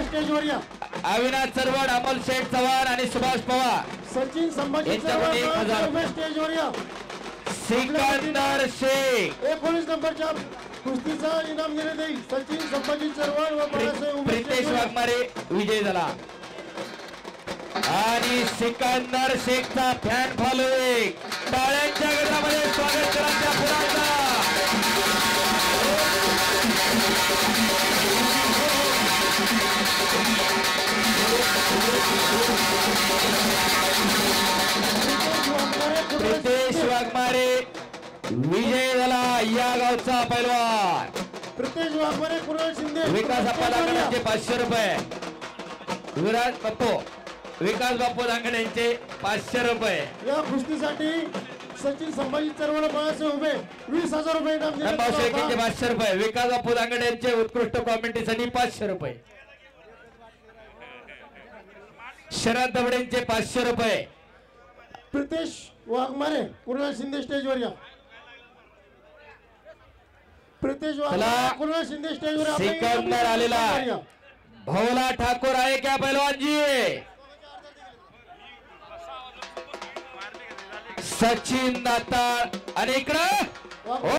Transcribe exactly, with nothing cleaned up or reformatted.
स्टेजवर या. अविनाश चरवड, अमोल शेठ चव्हाण आणि सुभाष पवार. सचिन संभाजी यांच्याकडून एक हजार चव्हाण स्टेजवर या. सिकंदर शेख एकोणीस नंबरच्या कुस्तीचा इनाम देण्यात येईल. सचिन संभाजी चव्हाण व बाळासाहेब उमेश प्रितेश वाघमारे विजय झाला. आणि सिकंदर शेखचा फॅन फॉलोइंग. टाळ्यांच्या गजरामध्ये स्वागत करा त्या पुराचा. प्रितेश वाघमारे विजय झाला. या गावचा पैलवान. प्रितेश वाघमारे, कुणाल शिंदे, विकास अप्पा दांगड्यांचे पाचशे रुपये. विराज बाप्पू विकास बाप्पू दांगडे यांचे पाचशे रुपये. या कुस्तीसाठी सचिन संभाजी चरवड, बाळासाहेब उभे वीस हजार रुपये इनाम देण्यात येईल. यांचे पाचशे रुपये. विकास बाप्पू दांगडे यांचे उत्कृष्ट कॉमेंट्रीसाठी पाचशे रुपये. शरद दबडेंचे पाचशे रुपये. प्रितेश वाघमारे, कुणाल शिंदे स्टेजवर या. प्रितेश वाघमारे, कुणाल शिंदे स्टेजवर या. सिकंदर आलेला. भोला ठाकुर आहे क्या पहलवान जी. सचिन दातार आणि इकडं